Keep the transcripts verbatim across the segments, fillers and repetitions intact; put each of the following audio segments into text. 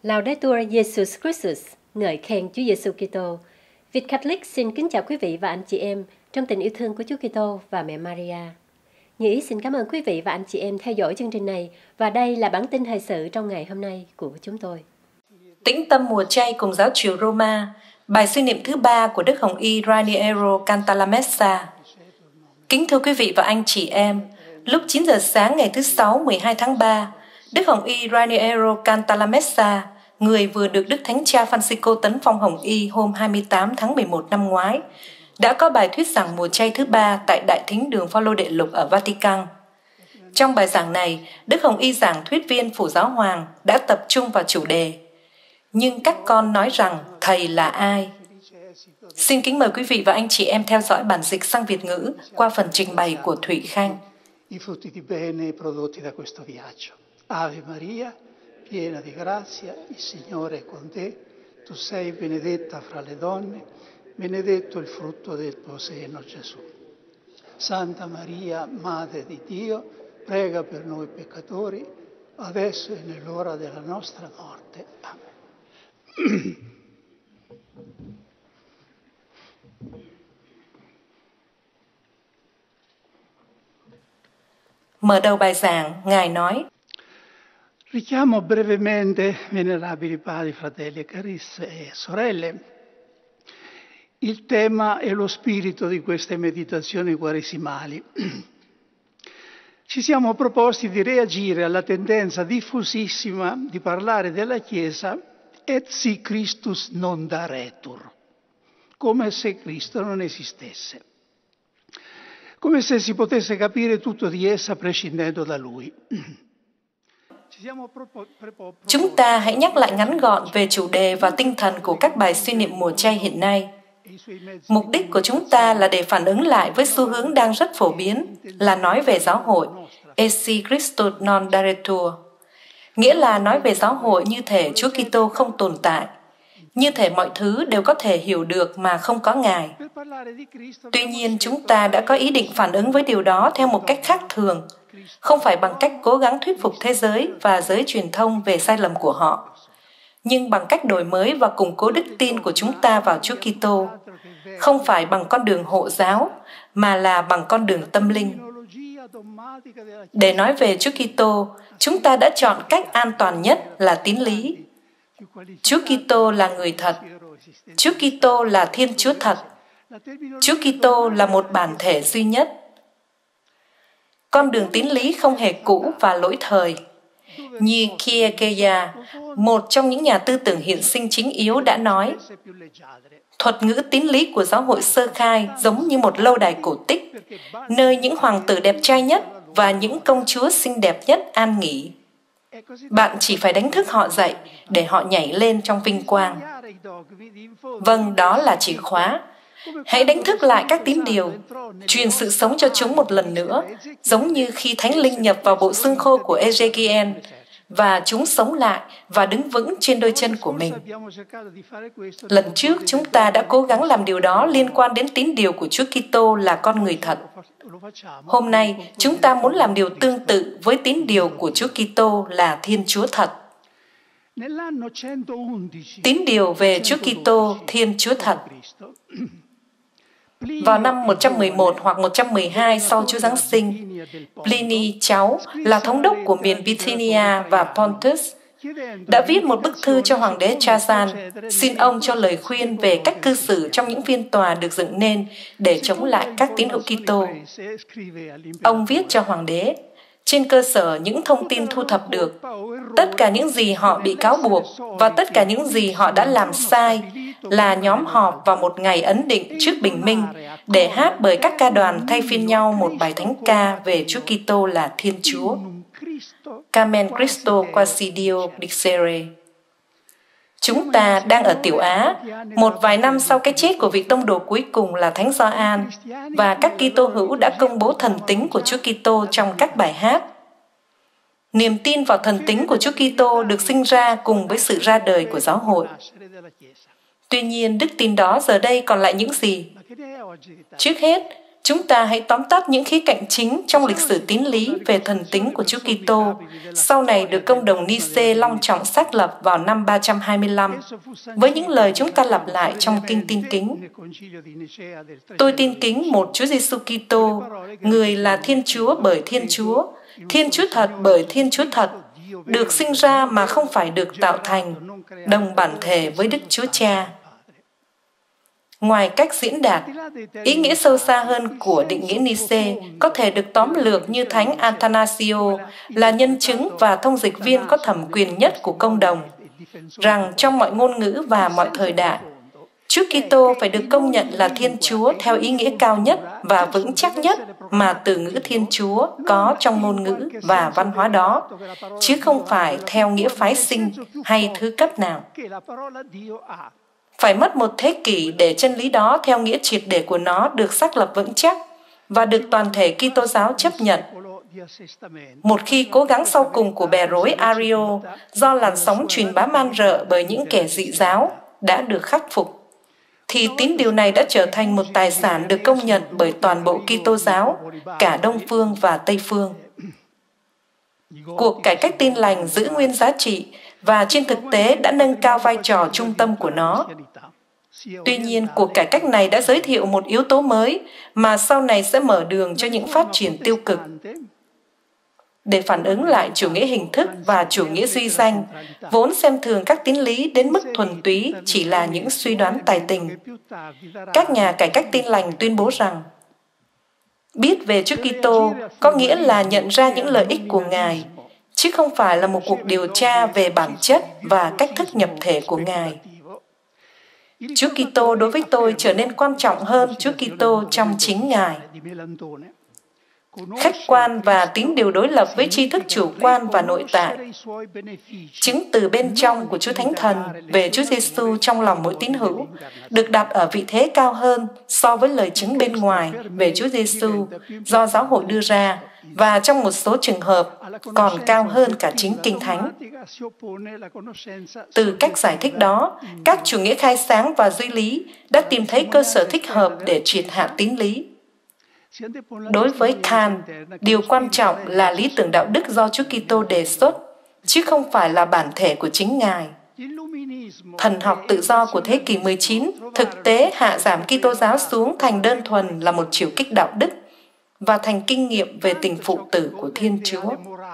Laudetur Jesus Christus, ngợi khen Chúa Giêsu Kitô. Việt Catholic xin kính chào quý vị và anh chị em trong tình yêu thương của Chúa Kitô và mẹ Maria. Nhĩ xin cảm ơn quý vị và anh chị em theo dõi chương trình này, và đây là bản tin thời sự trong ngày hôm nay của chúng tôi. Tĩnh tâm mùa chay cùng giáo triều Roma, bài suy niệm thứ ba của Đức Hồng Y Raniero Cantalamessa. Kính thưa quý vị và anh chị em, lúc chín giờ sáng ngày thứ Sáu mười hai tháng ba, Đức Hồng Y Raniero Cantalamessa, người vừa được Đức Thánh Cha Francisco tấn phong Hồng Y hôm hai mươi tám tháng mười một năm ngoái, đã có bài thuyết giảng mùa chay thứ ba tại Đại Thính đường Phaolô Đệ Lục ở Vatican. Trong bài giảng này, Đức Hồng Y giảng thuyết viên Phủ Giáo Hoàng đã tập trung vào chủ đề "Nhưng các con nói rằng Thầy là ai?". Xin kính mời quý vị và anh chị em theo dõi bản dịch sang Việt ngữ qua phần trình bày của Thụy Khanh. I frutti di bene prodotti da questo viaggio. Ave Maria, piena di grazia, il Signore è con te. Tu sei benedetta fra le donne, benedetto il frutto del tuo seno, Gesù. Santa Maria, Madre di Dio, prega per noi peccatori, adesso e nell'ora della nostra morte. Amen. Mở đầu bài giảng, Ngài nói: Richiamo brevemente, venerabili padri, fratelli e carissime sorelle, il tema e lo spirito di queste meditazioni quaresimali. Ci siamo proposti di reagire alla tendenza diffusissima di parlare della Chiesa et si Christus non daretur, come se Cristo non esistesse, come se si potesse capire tutto di essa prescindendo da Lui. Chúng ta hãy nhắc lại ngắn gọn về chủ đề và tinh thần của các bài suy niệm mùa chay hiện nay. Mục đích của chúng ta là để phản ứng lại với xu hướng đang rất phổ biến là nói về giáo hội, Esi Christus non daretur, nghĩa là nói về giáo hội như thể Chúa Kitô không tồn tại, như thể mọi thứ đều có thể hiểu được mà không có Ngài. Tuy nhiên, chúng ta đã có ý định phản ứng với điều đó theo một cách khác thường, không phải bằng cách cố gắng thuyết phục thế giới và giới truyền thông về sai lầm của họ, nhưng bằng cách đổi mới và củng cố đức tin của chúng ta vào Chúa Kitô, không phải bằng con đường hộ giáo, mà là bằng con đường tâm linh. Để nói về Chúa Kitô, chúng ta đã chọn cách an toàn nhất là tín lý. Chúa Kitô là người thật. Chúa Kitô là Thiên Chúa thật. Chúa Kitô là một bản thể duy nhất. Con đường tín lý không hề cũ và lỗi thời. Như Kierkegaard, một trong những nhà tư tưởng hiện sinh chính yếu đã nói, thuật ngữ tín lý của giáo hội sơ khai giống như một lâu đài cổ tích, nơi những hoàng tử đẹp trai nhất và những công chúa xinh đẹp nhất an nghỉ. Bạn chỉ phải đánh thức họ dậy để họ nhảy lên trong vinh quang. Vâng, đó là chìa khóa. Hãy đánh thức lại các tín điều, truyền sự sống cho chúng một lần nữa, giống như khi Thánh Linh nhập vào bộ xương khô của Ezekiel, và chúng sống lại và đứng vững trên đôi chân của mình. Lần trước, chúng ta đã cố gắng làm điều đó liên quan đến tín điều của Chúa Kitô là con người thật. Hôm nay, chúng ta muốn làm điều tương tự với tín điều của Chúa Kitô là Thiên Chúa thật. Tín điều về Chúa Kitô, Thiên Chúa thật. Vào năm một trăm mười một hoặc một trăm mười hai sau Chúa Giáng sinh, Pliny cháu là thống đốc của miền Bithynia và Pontus đã viết một bức thư cho Hoàng đế Trajan, xin ông cho lời khuyên về cách cư xử trong những phiên tòa được dựng nên để chống lại các tín hữu Kitô. Ông viết cho Hoàng đế, trên cơ sở những thông tin thu thập được, tất cả những gì họ bị cáo buộc và tất cả những gì họ đã làm sai là nhóm họp vào một ngày ấn định trước bình minh để hát bởi các ca đoàn thay phiên nhau một bài thánh ca về Chúa Kitô là Thiên Chúa. Carmen Cristo quasi Dio dixere. Chúng ta đang ở Tiểu Á, một vài năm sau cái chết của vị tông đồ cuối cùng là Thánh Gioan, và các Kitô hữu đã công bố thần tính của Chúa Kitô trong các bài hát. Niềm tin vào thần tính của Chúa Kitô được sinh ra cùng với sự ra đời của giáo hội. Tuy nhiên, đức tin đó giờ đây còn lại những gì? Trước hết, Chúng ta hãy tóm tắt những khía cạnh chính trong lịch sử tín lý về thần tính của Chúa Kitô, sau này được Công đồng Nice long trọng xác lập vào năm ba trăm hai mươi lăm, với những lời chúng ta lặp lại trong Kinh Tin Kính. Tôi tin kính một Chúa Giêsu Kitô, người là Thiên Chúa bởi Thiên Chúa, Thiên Chúa thật bởi Thiên Chúa thật, được sinh ra mà không phải được tạo thành, đồng bản thể với Đức Chúa Cha. Ngoài cách diễn đạt, ý nghĩa sâu xa hơn của định nghĩa Nice có thể được tóm lược như Thánh Athanasio là nhân chứng và thông dịch viên có thẩm quyền nhất của công đồng, rằng trong mọi ngôn ngữ và mọi thời đại, Chúa Kitô phải được công nhận là Thiên Chúa theo ý nghĩa cao nhất và vững chắc nhất mà từ ngữ Thiên Chúa có trong ngôn ngữ và văn hóa đó, chứ không phải theo nghĩa phái sinh hay thứ cấp nào. Phải mất một thế kỷ để chân lý đó theo nghĩa triệt để của nó được xác lập vững chắc và được toàn thể Kitô giáo chấp nhận. Một khi cố gắng sau cùng của bè rối Ario do làn sóng truyền bá man rợ bởi những kẻ dị giáo đã được khắc phục, thì tín điều này đã trở thành một tài sản được công nhận bởi toàn bộ Kitô giáo, cả Đông Phương và Tây Phương. Cuộc cải cách Tin lành giữ nguyên giá trị và trên thực tế đã nâng cao vai trò trung tâm của nó. Tuy nhiên, cuộc cải cách này đã giới thiệu một yếu tố mới mà sau này sẽ mở đường cho những phát triển tiêu cực. Để phản ứng lại chủ nghĩa hình thức và chủ nghĩa duy danh, vốn xem thường các tín lý đến mức thuần túy chỉ là những suy đoán tài tình, các nhà cải cách Tin lành tuyên bố rằng biết về Chúa Kitô có nghĩa là nhận ra những lợi ích của Ngài, chứ không phải là một cuộc điều tra về bản chất và cách thức nhập thể của Ngài. Chúa Kitô đối với tôi trở nên quan trọng hơn Chúa Kitô trong chính Ngài. Khách quan và tín điều đối lập với tri thức chủ quan và nội tại. Chứng từ bên trong của Chúa Thánh Thần về Chúa Giêsu trong lòng mỗi tín hữu được đặt ở vị thế cao hơn so với lời chứng bên ngoài về Chúa Giêsu do giáo hội đưa ra, và trong một số trường hợp còn cao hơn cả chính Kinh Thánh. Từ cách giải thích đó, các chủ nghĩa khai sáng và duy lý đã tìm thấy cơ sở thích hợp để triệt hạ tín lý. Đối với Kant, điều quan trọng là lý tưởng đạo đức do Chúa Kitô đề xuất, chứ không phải là bản thể của chính Ngài. Thần học tự do của thế kỷ mười chín thực tế hạ giảm Kitô giáo xuống thành đơn thuần là một chiều kích đạo đức và thành kinh nghiệm về tình phụ tử của Thiên Chúa.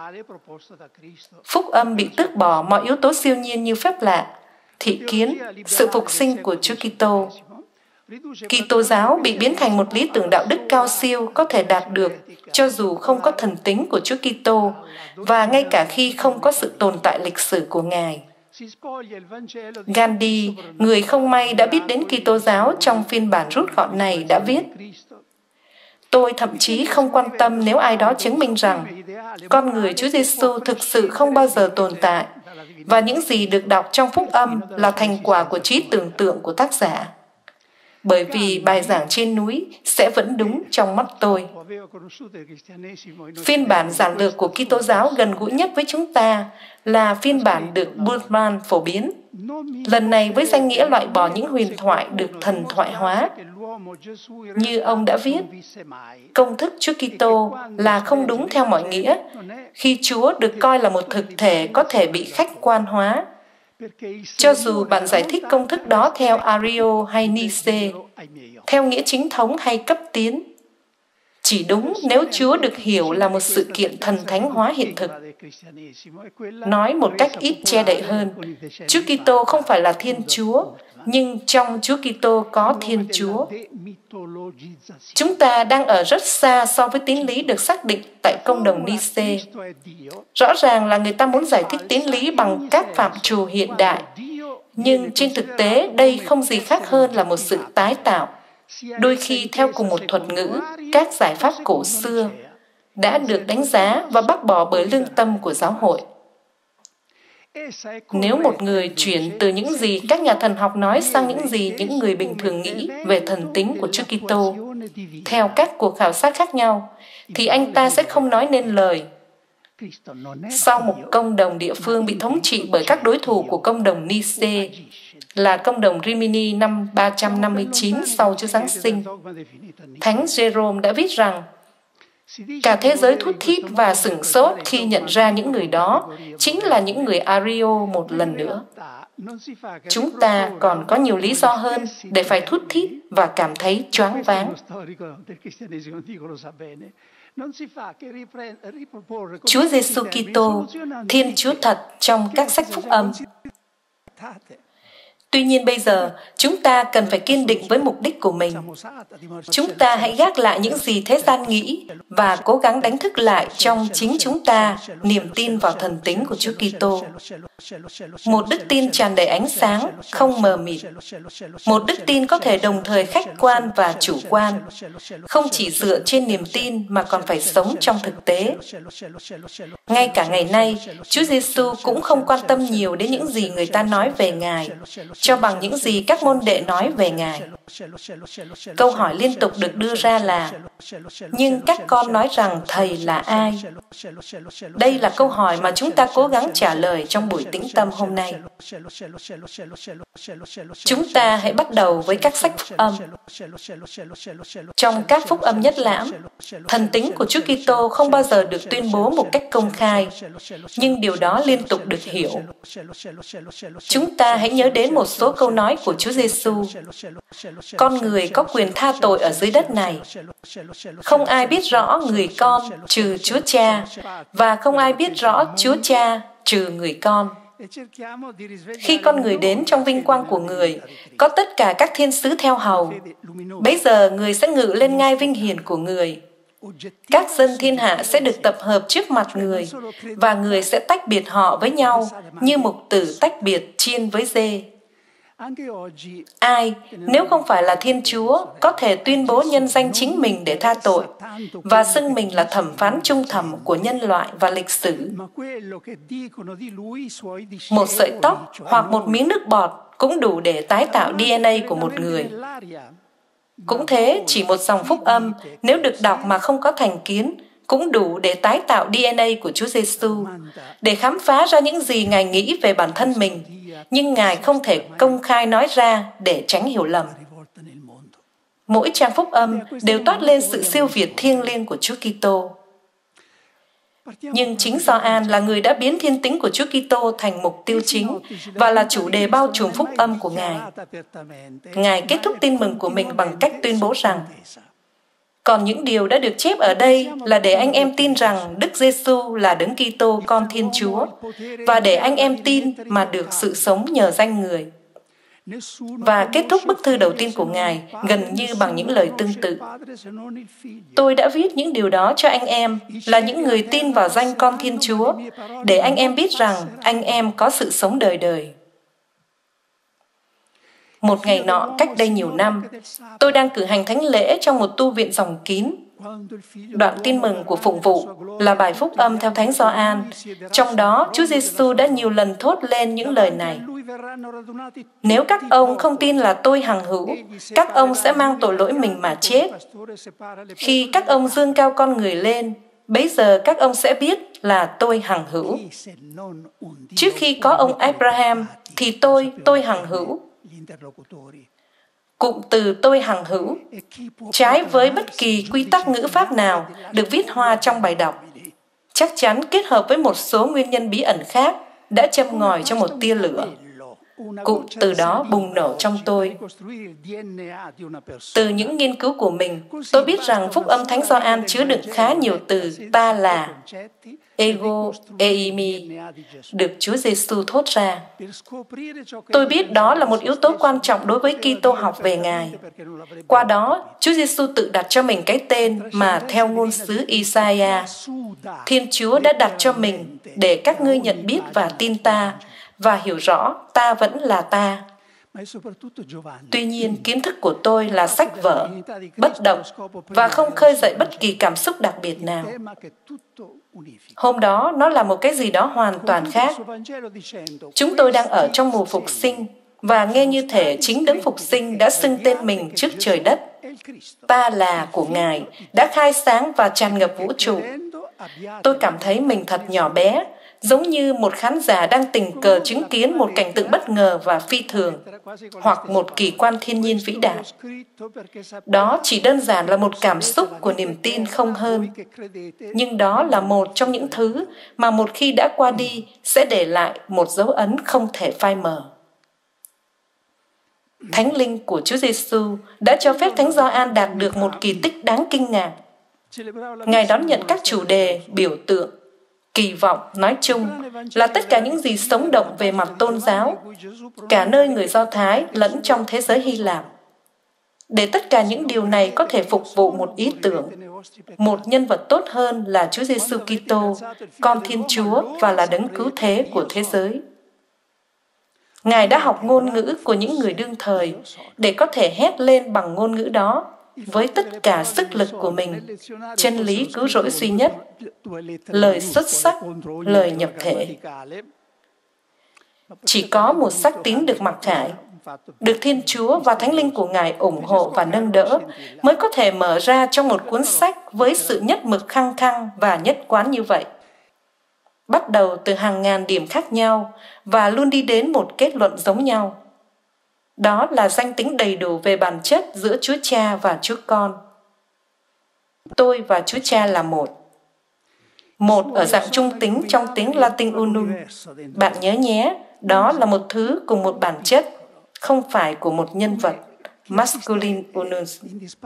Phúc âm bị tước bỏ mọi yếu tố siêu nhiên như phép lạ, thị kiến, sự phục sinh của Chúa Kitô. Kitô giáo bị biến thành một lý tưởng đạo đức cao siêu có thể đạt được cho dù không có thần tính của Chúa Kitô và ngay cả khi không có sự tồn tại lịch sử của Ngài. Gandhi, người không may đã biết đến Kitô giáo trong phiên bản rút gọn này, đã viết: Tôi thậm chí không quan tâm nếu ai đó chứng minh rằng con người Chúa Giêsu thực sự không bao giờ tồn tại và những gì được đọc trong phúc âm là thành quả của trí tưởng tượng của tác giả. Bởi vì bài giảng trên núi sẽ vẫn đúng trong mắt tôi. Phiên bản giản lược của Kitô giáo gần gũi nhất với chúng ta là phiên bản được Bultmann phổ biến, lần này với danh nghĩa loại bỏ những huyền thoại được thần thoại hóa. Như ông đã viết, công thức Chúa Kitô là không đúng theo mọi nghĩa, khi Chúa được coi là một thực thể có thể bị khách quan hóa. Cho dù bạn giải thích công thức đó theo Ario hay Nice, theo nghĩa chính thống hay cấp tiến, chỉ đúng nếu Chúa được hiểu là một sự kiện thần thánh hóa hiện thực. Nói một cách ít che đậy hơn, Chúa Kitô không phải là Thiên Chúa, nhưng trong Chúa Kitô có Thiên Chúa. Chúng ta đang ở rất xa so với tín lý được xác định tại Công đồng Nice. Rõ ràng là người ta muốn giải thích tín lý bằng các phạm trù hiện đại, nhưng trên thực tế đây không gì khác hơn là một sự tái tạo, đôi khi theo cùng một thuật ngữ, các giải pháp cổ xưa đã được đánh giá và bác bỏ bởi lương tâm của giáo hội. Nếu một người chuyển từ những gì các nhà thần học nói sang những gì những người bình thường nghĩ về thần tính của Chúa Kitô, theo các cuộc khảo sát khác nhau, thì anh ta sẽ không nói nên lời. Sau một công đồng địa phương bị thống trị bởi các đối thủ của công đồng Nice, là công đồng Rimini năm ba trăm năm mươi chín sau Chúa Giáng sinh, Thánh Jerome đã viết rằng cả thế giới thút thít và sửng sốt khi nhận ra những người đó chính là những người Ario một lần nữa. Chúng ta còn có nhiều lý do hơn để phải thút thít và cảm thấy choáng váng. Chúa Giêsu Kitô, Thiên Chúa thật trong các sách phúc âm. Tuy nhiên bây giờ, chúng ta cần phải kiên định với mục đích của mình. Chúng ta hãy gác lại những gì thế gian nghĩ và cố gắng đánh thức lại trong chính chúng ta niềm tin vào thần tính của Chúa Kitô. Một đức tin tràn đầy ánh sáng, không mờ mịt. Một đức tin có thể đồng thời khách quan và chủ quan, không chỉ dựa trên niềm tin mà còn phải sống trong thực tế. Ngay cả ngày nay, Chúa Giêsu cũng không quan tâm nhiều đến những gì người ta nói về Ngài, cho bằng những gì các môn đệ nói về Ngài. Câu hỏi liên tục được đưa ra là: nhưng các con nói rằng Thầy là ai? Đây là câu hỏi mà chúng ta cố gắng trả lời trong buổi tĩnh tâm hôm nay. Chúng ta hãy bắt đầu với các sách phúc âm. Trong các phúc âm nhất lãm, thần tính của Chúa Kitô không bao giờ được tuyên bố một cách công khai, nhưng điều đó liên tục được hiểu. Chúng ta hãy nhớ đến một số câu nói của Chúa Giêsu. Con người có quyền tha tội ở dưới đất này. Không ai biết rõ người con trừ Chúa Cha, và không ai biết rõ Chúa Cha trừ người con. Khi con người đến trong vinh quang của người, có tất cả các thiên sứ theo hầu. Bấy giờ người sẽ ngự lên ngai vinh hiển của người. Các dân thiên hạ sẽ được tập hợp trước mặt người, và người sẽ tách biệt họ với nhau như mục tử tách biệt chiên với dê. Ai, nếu không phải là Thiên Chúa, có thể tuyên bố nhân danh chính mình để tha tội và xưng mình là thẩm phán trung thẩm của nhân loại và lịch sử? Một sợi tóc hoặc một miếng nước bọt cũng đủ để tái tạo đê en a của một người. Cũng thế, chỉ một dòng phúc âm, nếu được đọc mà không có thành kiến, cũng đủ để tái tạo đê en a của Chúa Giêsu, để khám phá ra những gì Ngài nghĩ về bản thân mình, nhưng Ngài không thể công khai nói ra để tránh hiểu lầm. Mỗi trang phúc âm đều toát lên sự siêu việt thiêng liêng của Chúa Kitô. Nhưng chính Gioan là người đã biến thiên tính của Chúa Kitô thành mục tiêu chính và là chủ đề bao trùm phúc âm của Ngài. Ngài kết thúc tin mừng của mình bằng cách tuyên bố rằng: còn những điều đã được chép ở đây là để anh em tin rằng Đức Giêsu là Đấng Kitô Con Thiên Chúa, và để anh em tin mà được sự sống nhờ danh Người. Và kết thúc bức thư đầu tiên của Ngài gần như bằng những lời tương tự: tôi đã viết những điều đó cho anh em là những người tin vào danh Con Thiên Chúa, để anh em biết rằng anh em có sự sống đời đời. Một ngày nọ, cách đây nhiều năm, tôi đang cử hành thánh lễ trong một tu viện dòng kín. Đoạn tin mừng của phụng vụ là bài phúc âm theo Thánh Gioan. Trong đó, Chúa Giêsu đã nhiều lần thốt lên những lời này: nếu các ông không tin là tôi hằng hữu, các ông sẽ mang tội lỗi mình mà chết. Khi các ông dương cao con người lên, bấy giờ các ông sẽ biết là tôi hằng hữu. Trước khi có ông Abraham, thì tôi, tôi hằng hữu. Cụm từ tôi hằng hữu, trái với bất kỳ quy tắc ngữ pháp nào được viết hoa trong bài đọc, chắc chắn kết hợp với một số nguyên nhân bí ẩn khác đã châm ngòi cho một tia lửa. Cụm từ đó bùng nổ trong tôi. Từ những nghiên cứu của mình, tôi biết rằng phúc âm Thánh Gioan chứa đựng khá nhiều từ ta là, ego, eimi, được Chúa Giêsu thốt ra. Tôi biết đó là một yếu tố quan trọng đối với Kitô học về Ngài. Qua đó, Chúa Giêsu tự đặt cho mình cái tên mà theo ngôn sứ Isaiah, Thiên Chúa đã đặt cho mình để các ngươi nhận biết và tin ta, và hiểu rõ ta vẫn là ta. Tuy nhiên, kiến thức của tôi là sách vở, bất động và không khơi dậy bất kỳ cảm xúc đặc biệt nào. Hôm đó, nó là một cái gì đó hoàn toàn khác. Chúng tôi đang ở trong mùa phục sinh, và nghe như thể chính Đấng Phục sinh đã xưng tên mình trước trời đất. Ta là của Ngài, đã khai sáng và tràn ngập vũ trụ. Tôi cảm thấy mình thật nhỏ bé, giống như một khán giả đang tình cờ chứng kiến một cảnh tượng bất ngờ và phi thường, hoặc một kỳ quan thiên nhiên vĩ đại. Đó chỉ đơn giản là một cảm xúc của niềm tin không hơn. Nhưng đó là một trong những thứ mà một khi đã qua đi sẽ để lại một dấu ấn không thể phai mờ. Thánh linh của Chúa Giêsu đã cho phép Thánh Gioan đạt được một kỳ tích đáng kinh ngạc. Ngài đón nhận các chủ đề, biểu tượng, kỳ vọng nói chung là tất cả những gì sống động về mặt tôn giáo, cả nơi người Do Thái lẫn trong thế giới Hy Lạp. Để tất cả những điều này có thể phục vụ một ý tưởng, một nhân vật tốt hơn là Chúa Giêsu Kitô, con Thiên Chúa và là đấng cứu thế của thế giới. Ngài đã học ngôn ngữ của những người đương thời để có thể hét lên bằng ngôn ngữ đó với tất cả sức lực của mình, chân lý cứu rỗi duy nhất, lời xuất sắc, lời nhập thể. Chỉ có một sắc tín được mặc khải, được Thiên Chúa và Thánh Linh của Ngài ủng hộ và nâng đỡ, mới có thể mở ra trong một cuốn sách với sự nhất mực khăng khăng và nhất quán như vậy. Bắt đầu từ hàng ngàn điểm khác nhau và luôn đi đến một kết luận giống nhau. Đó là danh tính đầy đủ về bản chất giữa Chúa Cha và Chúa Con. Tôi và Chúa Cha là một. Một ở dạng trung tính trong tiếng Latin unum. Bạn nhớ nhé, đó là một thứ cùng một bản chất, không phải của một nhân vật. Masculin unus.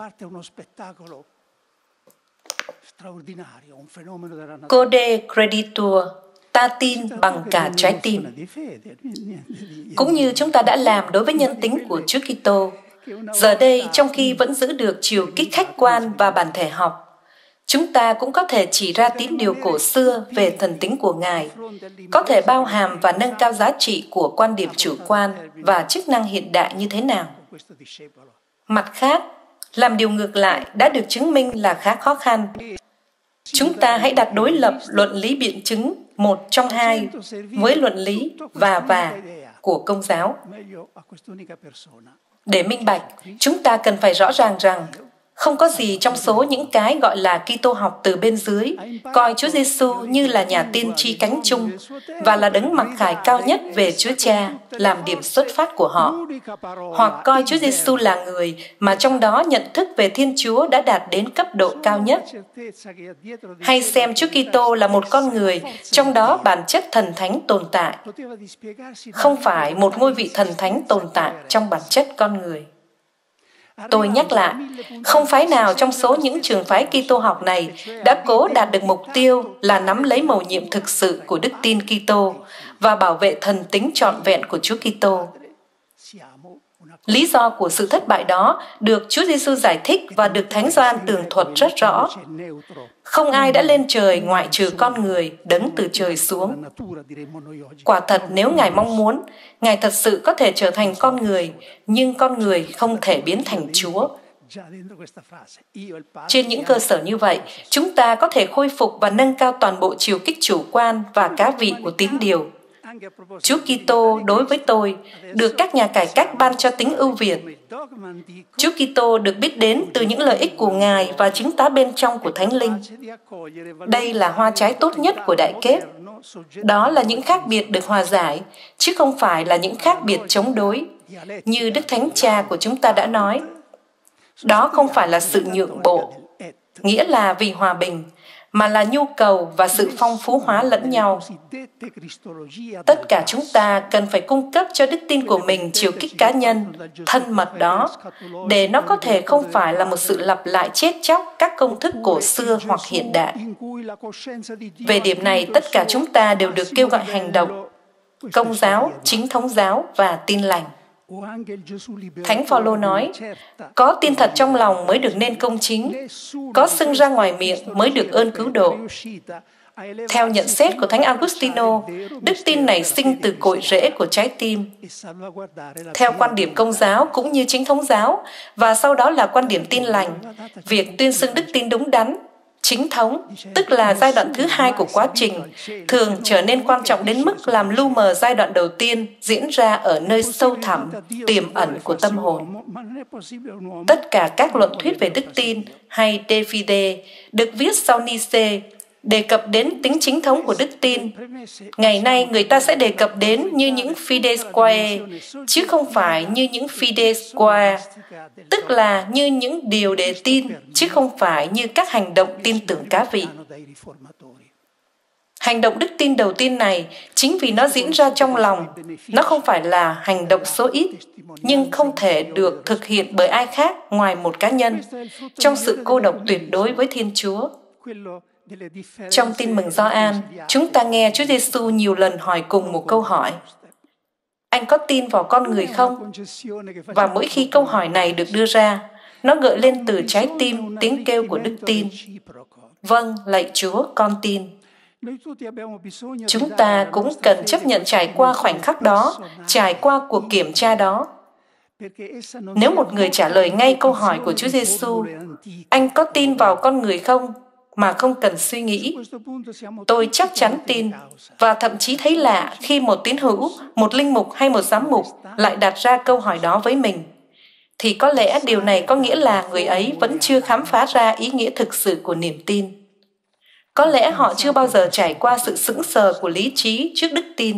Code creditur, ta tin bằng cả trái tim. Cũng như chúng ta đã làm đối với nhân tính của Chúa Kitô, giờ đây trong khi vẫn giữ được chiều kích khách quan và bản thể học, chúng ta cũng có thể chỉ ra tín điều cổ xưa về thần tính của Ngài, có thể bao hàm và nâng cao giá trị của quan điểm chủ quan và chức năng hiện đại như thế nào. Mặt khác, làm điều ngược lại đã được chứng minh là khá khó khăn. Chúng ta hãy đặt đối lập luận lý biện chứng một trong hai với luận lý và và của Công giáo. Để minh bạch, chúng ta cần phải rõ ràng rằng không có gì trong số những cái gọi là Kitô học từ bên dưới coi Chúa Giêsu như là nhà tiên tri cánh chung và là đấng mặc khải cao nhất về Chúa Cha làm điểm xuất phát của họ, hoặc coi Chúa Giêsu là người mà trong đó nhận thức về Thiên Chúa đã đạt đến cấp độ cao nhất, hay xem Chúa Kitô là một con người trong đó bản chất thần thánh tồn tại, không phải một ngôi vị thần thánh tồn tại trong bản chất con người. Tôi nhắc lại, không phái nào trong số những trường phái Kitô học này đã cố đạt được mục tiêu là nắm lấy mầu nhiệm thực sự của đức tin Kitô và bảo vệ thần tính trọn vẹn của Chúa Kitô. Lý do của sự thất bại đó được Chúa Giêsu giải thích và được Thánh Gioan tường thuật rất rõ. Không ai đã lên trời ngoại trừ con người đấng từ trời xuống. Quả thật nếu Ngài mong muốn, Ngài thật sự có thể trở thành con người, nhưng con người không thể biến thành Chúa. Trên những cơ sở như vậy, chúng ta có thể khôi phục và nâng cao toàn bộ chiều kích chủ quan và cá vị của tín điều. Chúa Kitô đối với tôi được các nhà cải cách ban cho tính ưu việt. Chúa Kitô được biết đến từ những lợi ích của Ngài và chứng tá bên trong của Thánh Linh. Đây là hoa trái tốt nhất của đại kết. Đó là những khác biệt được hòa giải, chứ không phải là những khác biệt chống đối, như Đức Thánh Cha của chúng ta đã nói. Đó không phải là sự nhượng bộ, nghĩa là vì hòa bình, mà là nhu cầu và sự phong phú hóa lẫn nhau. Tất cả chúng ta cần phải cung cấp cho đức tin của mình chiều kích cá nhân, thân mật đó, để nó có thể không phải là một sự lặp lại chết chóc các công thức cổ xưa hoặc hiện đại. Về điểm này, tất cả chúng ta đều được kêu gọi hành động: Công giáo, chính thống giáo và tin lành. Thánh Phaolô nói, có tin thật trong lòng mới được nên công chính, có xưng ra ngoài miệng mới được ơn cứu độ. Theo nhận xét của Thánh Augustino, đức tin nảy sinh từ cội rễ của trái tim. Theo quan điểm Công giáo cũng như chính thống giáo, và sau đó là quan điểm tin lành, việc tuyên xưng đức tin đúng đắn, chính thống, tức là giai đoạn thứ hai của quá trình, thường trở nên quan trọng đến mức làm lu mờ giai đoạn đầu tiên diễn ra ở nơi sâu thẳm, tiềm ẩn của tâm hồn. Tất cả các luận thuyết về đức tin hay De Fide được viết sau Nice đề cập đến tính chính thống của đức tin. Ngày nay, người ta sẽ đề cập đến như những fides quae, chứ không phải như những fides qua, tức là như những điều để tin, chứ không phải như các hành động tin tưởng cá vị. Hành động đức tin đầu tiên này, chính vì nó diễn ra trong lòng, nó không phải là hành động số ít, nhưng không thể được thực hiện bởi ai khác ngoài một cá nhân, trong sự cô độc tuyệt đối với Thiên Chúa. Trong Tin Mừng Gioan, chúng ta nghe Chúa Giêsu nhiều lần hỏi cùng một câu hỏi: anh có tin vào con người không? Và mỗi khi câu hỏi này được đưa ra, nó gợi lên từ trái tim tiếng kêu của đức tin: vâng, lạy Chúa, con tin. Chúng ta cũng cần chấp nhận trải qua khoảnh khắc đó, trải qua cuộc kiểm tra đó. Nếu một người trả lời ngay câu hỏi của Chúa Giêsu, anh có tin vào con người không, mà không cần suy nghĩ, tôi chắc chắn tin, và thậm chí thấy lạ khi một tín hữu, một linh mục hay một giám mục lại đặt ra câu hỏi đó với mình, thì có lẽ điều này có nghĩa là người ấy vẫn chưa khám phá ra ý nghĩa thực sự của niềm tin. Có lẽ họ chưa bao giờ trải qua sự sững sờ của lý trí trước đức tin.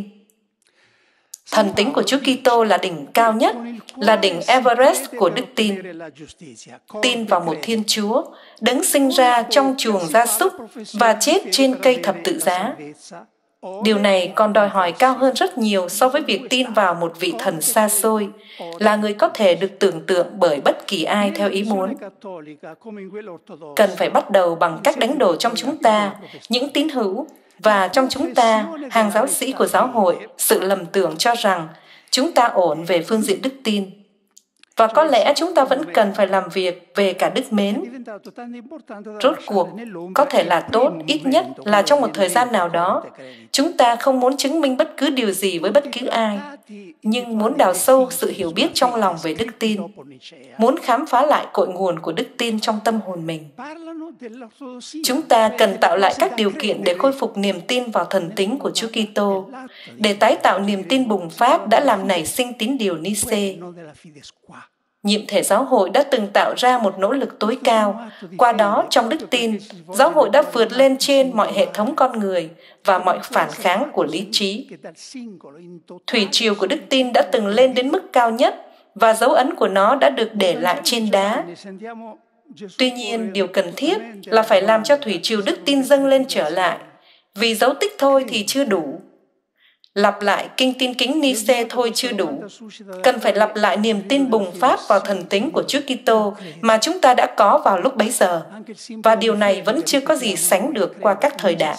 Thần tính của Chúa Kitô là đỉnh cao nhất, là đỉnh Everest của đức tin. Tin vào một Thiên Chúa, đấng sinh ra trong chuồng gia súc và chết trên cây thập tự giá. Điều này còn đòi hỏi cao hơn rất nhiều so với việc tin vào một vị thần xa xôi, là người có thể được tưởng tượng bởi bất kỳ ai theo ý muốn. Cần phải bắt đầu bằng cách đánh đổ trong chúng ta, những tín hữu, và trong chúng ta, hàng giáo sĩ của giáo hội, sự lầm tưởng cho rằng chúng ta ổn về phương diện đức tin. Và có lẽ chúng ta vẫn cần phải làm việc về cả đức mến. Rốt cuộc, có thể là tốt, ít nhất là trong một thời gian nào đó, chúng ta không muốn chứng minh bất cứ điều gì với bất cứ ai, nhưng muốn đào sâu sự hiểu biết trong lòng về đức tin, muốn khám phá lại cội nguồn của đức tin trong tâm hồn mình. Chúng ta cần tạo lại các điều kiện để khôi phục niềm tin vào thần tính của Chúa Kitô, để tái tạo niềm tin bùng phát đã làm nảy sinh tín điều Nice. Nhiệm thể giáo hội đã từng tạo ra một nỗ lực tối cao. Qua đó, trong đức tin, giáo hội đã vượt lên trên mọi hệ thống con người và mọi phản kháng của lý trí. Thủy triều của đức tin đã từng lên đến mức cao nhất, và dấu ấn của nó đã được để lại trên đá. Tuy nhiên, điều cần thiết là phải làm cho thủy triều đức tin dâng lên trở lại, vì dấu tích thôi thì chưa đủ. Lặp lại kinh tin kính Nice thôi chưa đủ. Cần phải lặp lại niềm tin bùng phát vào thần tính của Chúa Kitô mà chúng ta đã có vào lúc bấy giờ. Và điều này vẫn chưa có gì sánh được qua các thời đại.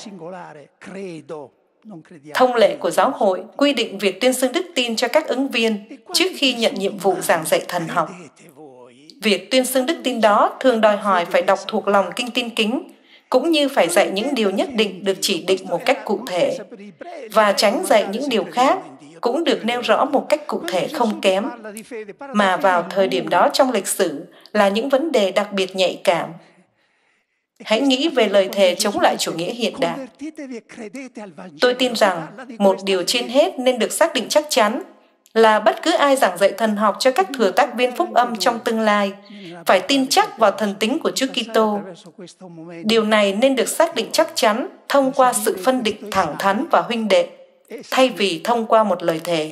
Thông lệ của giáo hội quy định việc tuyên xưng đức tin cho các ứng viên trước khi nhận nhiệm vụ giảng dạy thần học. Việc tuyên xưng đức tin đó thường đòi hỏi phải đọc thuộc lòng kinh tin kính, cũng như phải dạy những điều nhất định được chỉ định một cách cụ thể, và tránh dạy những điều khác cũng được nêu rõ một cách cụ thể không kém, mà vào thời điểm đó trong lịch sử là những vấn đề đặc biệt nhạy cảm. Hãy nghĩ về lời thề chống lại chủ nghĩa hiện đại. Tôi tin rằng một điều trên hết nên được xác định chắc chắn là bất cứ ai giảng dạy thần học cho các thừa tác viên phúc âm trong tương lai phải tin chắc vào thần tính của Chúa Kitô. Điều này nên được xác định chắc chắn thông qua sự phân định thẳng thắn và huynh đệ, thay vì thông qua một lời thề.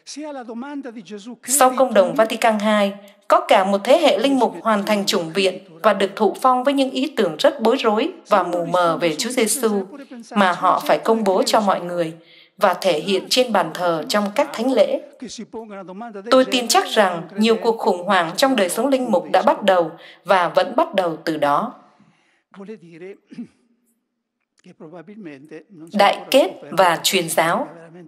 Sau công đồng Vatican hai, có cả một thế hệ linh mục hoàn thành chủng viện và được thụ phong với những ý tưởng rất bối rối và mù mờ về Chúa Giêsu mà họ phải công bố cho mọi người và thể hiện trên bàn thờ trong các thánh lễ. Tôi tin chắc rằng nhiều cuộc khủng hoảng trong đời sống linh mục đã bắt đầu và vẫn bắt đầu từ đó. Đại kết và truyền giáo.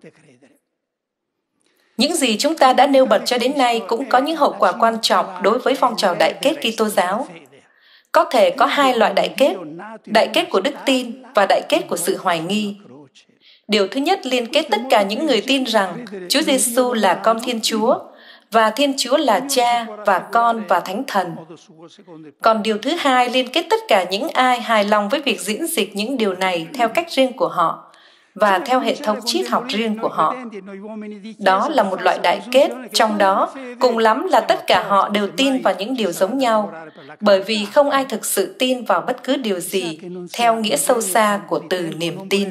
Những gì chúng ta đã nêu bật cho đến nay cũng có những hậu quả quan trọng đối với phong trào đại kết Kitô giáo. Có thể có hai loại đại kết, đại kết của đức tin và đại kết của sự hoài nghi. Điều thứ nhất liên kết tất cả những người tin rằng Chúa Giêsu là con Thiên Chúa và Thiên Chúa là Cha và Con và Thánh Thần. Còn điều thứ hai liên kết tất cả những ai hài lòng với việc diễn dịch những điều này theo cách riêng của họ và theo hệ thống triết học riêng của họ. Đó là một loại đại kết, trong đó cùng lắm là tất cả họ đều tin vào những điều giống nhau, bởi vì không ai thực sự tin vào bất cứ điều gì theo nghĩa sâu xa của từ niềm tin.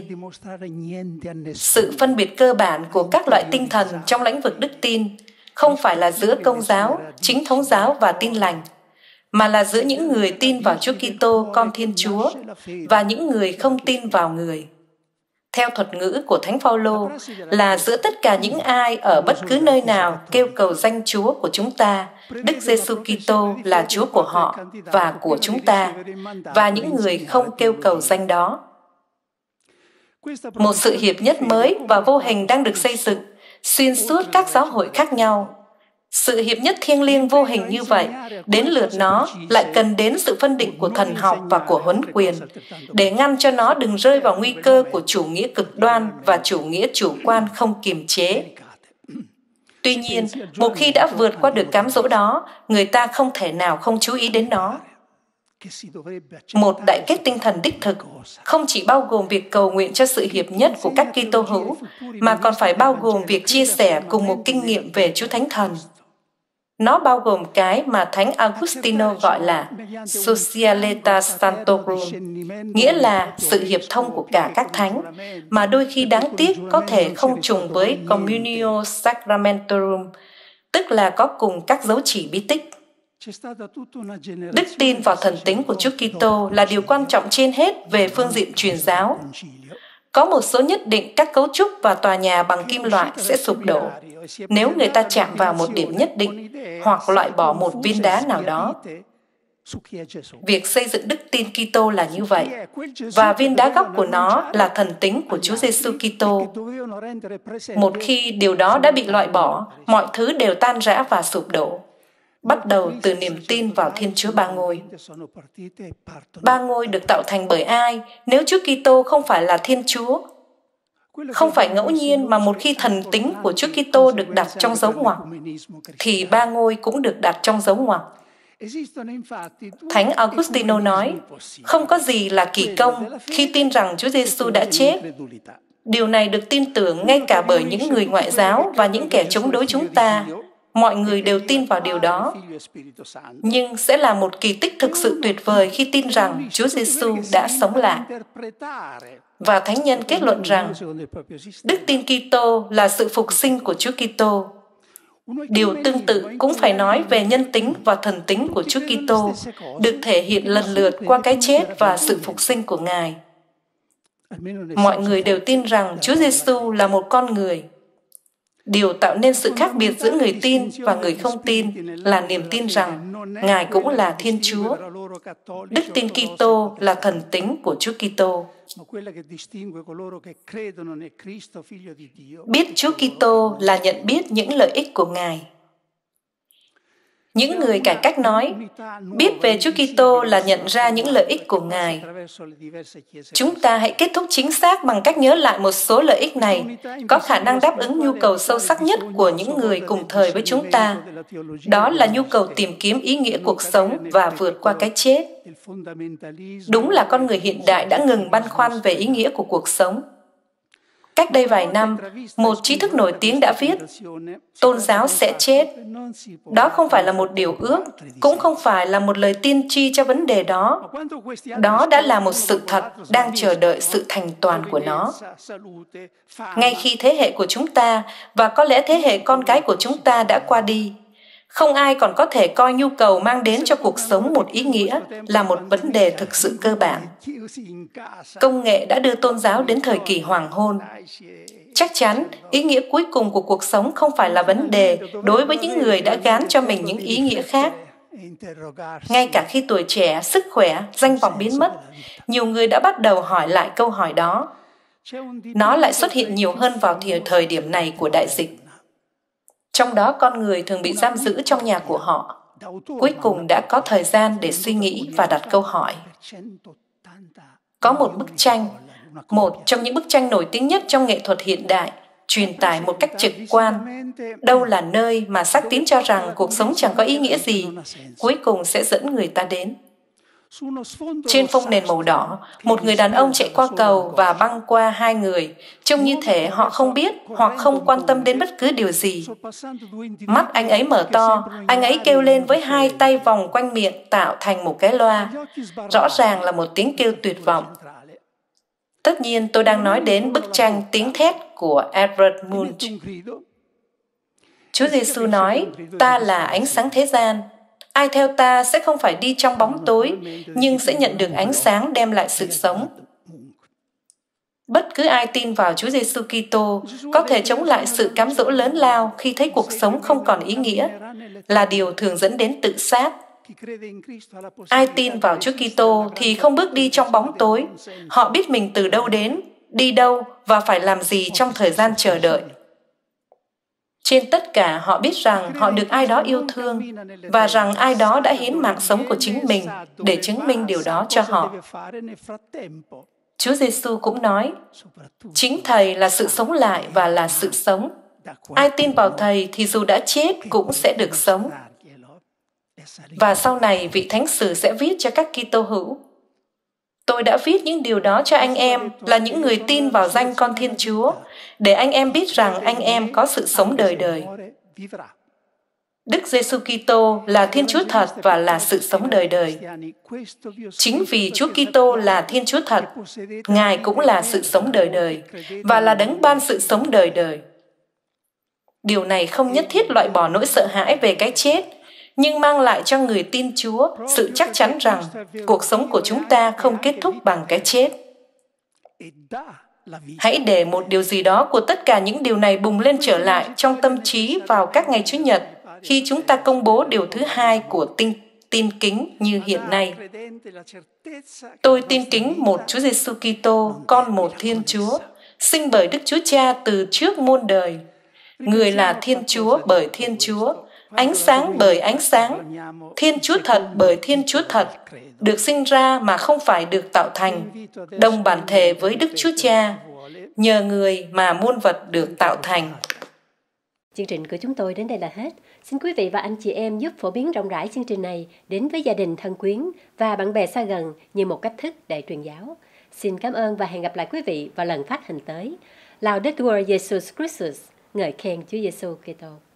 Sự phân biệt cơ bản của các loại tinh thần trong lĩnh vực đức tin không phải là giữa Công giáo, Chính thống giáo và Tin lành, mà là giữa những người tin vào Chúa Kitô, Con Thiên Chúa, và những người không tin vào Người. Theo thuật ngữ của Thánh Phaolô, là giữa tất cả những ai ở bất cứ nơi nào kêu cầu danh Chúa của chúng ta, Đức Giêsu Kitô là Chúa của họ và của chúng ta, và những người không kêu cầu danh đó. Một sự hiệp nhất mới và vô hình đang được xây dựng xuyên suốt các giáo hội khác nhau. Sự hiệp nhất thiêng liêng vô hình như vậy, đến lượt nó lại cần đến sự phân định của thần học và của huấn quyền, để ngăn cho nó đừng rơi vào nguy cơ của chủ nghĩa cực đoan và chủ nghĩa chủ quan không kiềm chế. Tuy nhiên, một khi đã vượt qua được cám dỗ đó, người ta không thể nào không chú ý đến nó. Một đại kết tinh thần đích thực không chỉ bao gồm việc cầu nguyện cho sự hiệp nhất của các Kitô hữu, mà còn phải bao gồm việc chia sẻ cùng một kinh nghiệm về Chúa Thánh Thần. Nó bao gồm cái mà Thánh Augustino gọi là Societas Sanctorum, nghĩa là sự hiệp thông của cả các thánh, mà đôi khi đáng tiếc có thể không trùng với Communio Sacramentorum, tức là có cùng các dấu chỉ bí tích. Đức tin vào thần tính của Chúa Kitô là điều quan trọng trên hết về phương diện truyền giáo. Có một số nhất định các cấu trúc và tòa nhà bằng kim loại sẽ sụp đổ nếu người ta chạm vào một điểm nhất định hoặc loại bỏ một viên đá nào đó. Việc xây dựng đức tin Kitô là như vậy, và viên đá gốc của nó là thần tính của Chúa Giêsu Kitô. Một khi điều đó đã bị loại bỏ, mọi thứ đều tan rã và sụp đổ. Bắt đầu từ niềm tin vào Thiên Chúa Ba Ngôi. Ba Ngôi được tạo thành bởi ai nếu Chúa Kitô không phải là Thiên Chúa? Không phải ngẫu nhiên mà một khi thần tính của Chúa Kitô được đặt trong dấu ngoặc, thì Ba Ngôi cũng được đặt trong dấu ngoặc. Thánh Augustino nói, không có gì là kỳ công khi tin rằng Chúa Giêsu đã chết. Điều này được tin tưởng ngay cả bởi những người ngoại giáo và những kẻ chống đối chúng ta. Mọi người đều tin vào điều đó. Nhưng sẽ là một kỳ tích thực sự tuyệt vời khi tin rằng Chúa Giêsu đã sống lại. Và thánh nhân kết luận rằng đức tin Kitô là sự phục sinh của Chúa Kitô. Điều tương tự cũng phải nói về nhân tính và thần tính của Chúa Kitô, được thể hiện lần lượt qua cái chết và sự phục sinh của Ngài. Mọi người đều tin rằng Chúa Giêsu là một con người. Điều tạo nên sự khác biệt giữa người tin và người không tin là niềm tin rằng Ngài cũng là Thiên Chúa. Đức tin Kitô là thần tính của Chúa Kitô. Biết Chúa Kitô là nhận biết những lợi ích của Ngài. Những người cải cách nói, biết về Chúa Kitô là nhận ra những lợi ích của Ngài. Chúng ta hãy kết thúc chính xác bằng cách nhớ lại một số lợi ích này, có khả năng đáp ứng nhu cầu sâu sắc nhất của những người cùng thời với chúng ta. Đó là nhu cầu tìm kiếm ý nghĩa cuộc sống và vượt qua cái chết. Đúng là con người hiện đại đã ngừng băn khoăn về ý nghĩa của cuộc sống. Cách đây vài năm, một trí thức nổi tiếng đã viết, tôn giáo sẽ chết. Đó không phải là một điều ước, cũng không phải là một lời tiên tri cho vấn đề đó. Đó đã là một sự thật đang chờ đợi sự thành toàn của nó. Ngay khi thế hệ của chúng ta, và có lẽ thế hệ con cái của chúng ta đã qua đi, không ai còn có thể coi nhu cầu mang đến cho cuộc sống một ý nghĩa là một vấn đề thực sự cơ bản. Công nghệ đã đưa tôn giáo đến thời kỳ hoàng hôn. Chắc chắn, ý nghĩa cuối cùng của cuộc sống không phải là vấn đề đối với những người đã gán cho mình những ý nghĩa khác. Ngay cả khi tuổi trẻ, sức khỏe, danh vọng biến mất, nhiều người đã bắt đầu hỏi lại câu hỏi đó. Nó lại xuất hiện nhiều hơn vào thời điểm này của đại dịch. Trong đó con người thường bị giam giữ trong nhà của họ. Cuối cùng đã có thời gian để suy nghĩ và đặt câu hỏi. Có một bức tranh, một trong những bức tranh nổi tiếng nhất trong nghệ thuật hiện đại, truyền tải một cách trực quan. Đâu là nơi mà xác tín cho rằng cuộc sống chẳng có ý nghĩa gì, cuối cùng sẽ dẫn người ta đến. Trên phông nền màu đỏ, một người đàn ông chạy qua cầu và băng qua hai người, trông như thể họ không biết hoặc không quan tâm đến bất cứ điều gì. Mắt anh ấy mở to, anh ấy kêu lên với hai tay vòng quanh miệng tạo thành một cái loa. Rõ ràng là một tiếng kêu tuyệt vọng. Tất nhiên tôi đang nói đến bức tranh Tiếng thét của Edvard Munch. Chúa Giêsu nói, ta là ánh sáng thế gian. Ai theo ta sẽ không phải đi trong bóng tối, nhưng sẽ nhận được ánh sáng đem lại sự sống. Bất cứ ai tin vào Chúa Giêsu Kitô có thể chống lại sự cám dỗ lớn lao khi thấy cuộc sống không còn ý nghĩa, là điều thường dẫn đến tự sát. Ai tin vào Chúa Kitô thì không bước đi trong bóng tối. Họ biết mình từ đâu đến, đi đâu và phải làm gì trong thời gian chờ đợi. Trên tất cả, họ biết rằng họ được ai đó yêu thương và rằng ai đó đã hiến mạng sống của chính mình để chứng minh điều đó cho họ. Chúa Giêsu cũng nói, chính Thầy là sự sống lại và là sự sống. Ai tin vào Thầy thì dù đã chết cũng sẽ được sống. Và sau này, vị Thánh Sử sẽ viết cho các Kitô hữu. Tôi đã viết những điều đó cho anh em là những người tin vào danh Con Thiên Chúa, để anh em biết rằng anh em có sự sống đời đời. Đức Giêsu Kitô là Thiên Chúa thật và là sự sống đời đời. Chính vì Chúa Kitô là Thiên Chúa thật, Ngài cũng là sự sống đời đời và là đấng ban sự sống đời đời. Điều này không nhất thiết loại bỏ nỗi sợ hãi về cái chết, nhưng mang lại cho người tin Chúa sự chắc chắn rằng cuộc sống của chúng ta không kết thúc bằng cái chết. Hãy để một điều gì đó của tất cả những điều này bùng lên trở lại trong tâm trí vào các ngày Chủ nhật, khi chúng ta công bố điều thứ hai của tin, tin kính như hiện nay. Tôi tin kính một Chúa Giêsu Kitô, con một Thiên Chúa, sinh bởi Đức Chúa Cha từ trước muôn đời. Người là Thiên Chúa bởi Thiên Chúa, ánh sáng bởi ánh sáng, Thiên Chúa thật bởi Thiên Chúa thật, được sinh ra mà không phải được tạo thành, đồng bản thể với Đức Chúa Cha, nhờ người mà muôn vật được tạo thành. Chương trình của chúng tôi đến đây là hết. Xin quý vị và anh chị em giúp phổ biến rộng rãi chương trình này đến với gia đình thân quyến và bạn bè xa gần như một cách thức để truyền giáo. Xin cảm ơn và hẹn gặp lại quý vị vào lần phát hình tới. Laudetur Jesus Christus, ngợi khen Chúa Giêsu Kitô.